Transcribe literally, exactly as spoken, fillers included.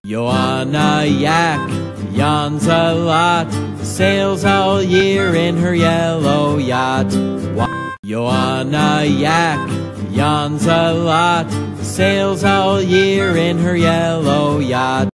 Yoana yak yawns a lot, sails all year in her yellow yacht. Yoana yak yawns a lot, sails all year in her yellow yacht.